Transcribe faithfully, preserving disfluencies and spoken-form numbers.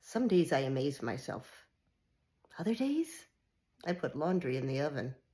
Some days I amaze myself. Other days, I put laundry in the oven.